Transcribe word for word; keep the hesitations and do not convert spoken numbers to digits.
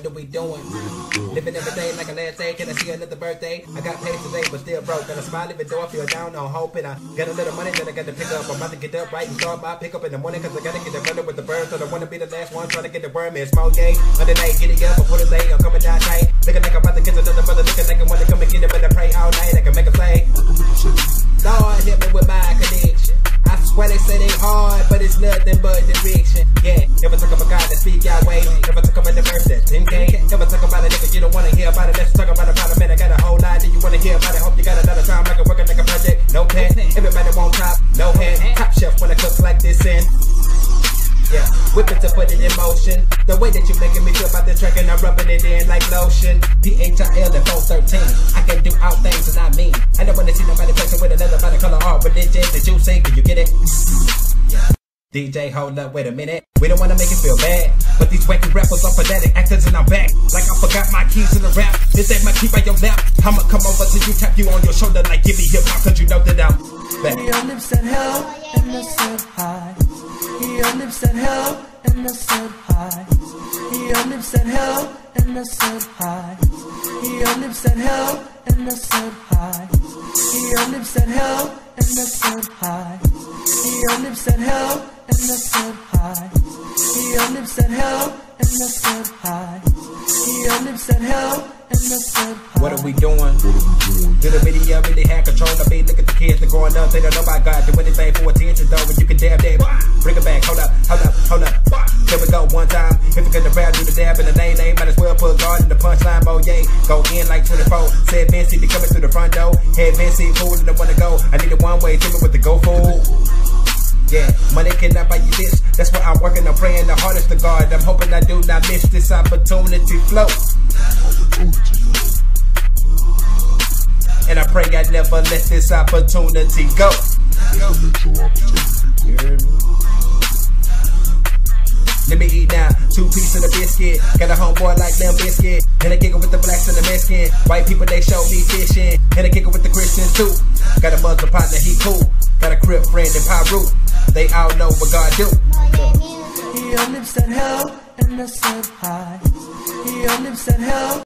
are we doing? Living every day like a last day. Can I see another birthday? I got paid today, but still broke. Gonna smile even though I feel down on hope. And I got a little money that I got to pick up. I'm about to get up right and start my pickup in the morning. Cause I gotta get the brother with the birds. So I wanna be the last one trying to get the worm. It's Moye. Under night, get it up before the day. I'm coming down tight. Looking like I'm about to get another brother. Looking like I wanna come and get it. But I pray all night. I can make a play. Lord, hit me with my connection. I swear they say they hard, but it's nothing but direction. Yeah, never talk about God to speak your way. Never talk about the verse that's ten K. Never talk about a nigga you don't wanna hear about it. Let's talk about a problem, man. I got a whole lot. Do you wanna hear about it? Hope you got another time. Like I'm working like a project. No pen. Everybody want top, no hand. Top chef when I cook like this in. Yeah, whip it to put it in motion. The way that you making me feel about the track and I'm rubbing it in like lotion. P H I L and four thirteen. I can do all things and I mean. I don't wanna see nobody flexing with another body color or religion. Did you say, can you get it? Yeah. D J, hold up, wait a minute. We don't wanna make you feel bad, but these wacky rappers are pathetic actors and I'm back. Like I forgot my keys in the rap. This ain't my key by your lap. I'ma come over to you, tap you on your shoulder like give me hip hop, cause you know that I'm back. Your lips said hello and I said hi. Your lips said hello and I said hi. Your lips said hello and I said hi. Your lips said hello and I said hi. Your lips said hello and I said hi. Your lips said hello and I said hi. Your lips said hello and I said hi. Your lips said hello and I said hi. What are we doing? Do the video really had control of me? Look at the kids, they're growing up. They don't know about God. Do anything for attention though. When you can dab, dab. Bring it back. Hold up, hold up, hold up. Here we go one time. If you're gonna rap, do the dab in the name, name. Might as well put God in the punchline. Moye. Go in like twenty-four. Said Vinci, they coming through the front door. Head Vinci, fool, and I wanna go. I need a one way. Tell me what to go for. Yeah, money cannot buy you this. That's why I'm working, I'm praying the hardest to God. I'm hoping I do not miss this opportunity flow. And I pray I never let this opportunity go. Let me eat now, two pieces of biscuit. Got a homeboy like them biscuit. And I giggle with the blacks and the Mexican. White people, they show me fishing. And I giggle with the Christians too. Got a Muslim partner, he cool. Got a crib friend in Peru. They all know what God do. Your lips said hello and I said hi. Your lips said hello.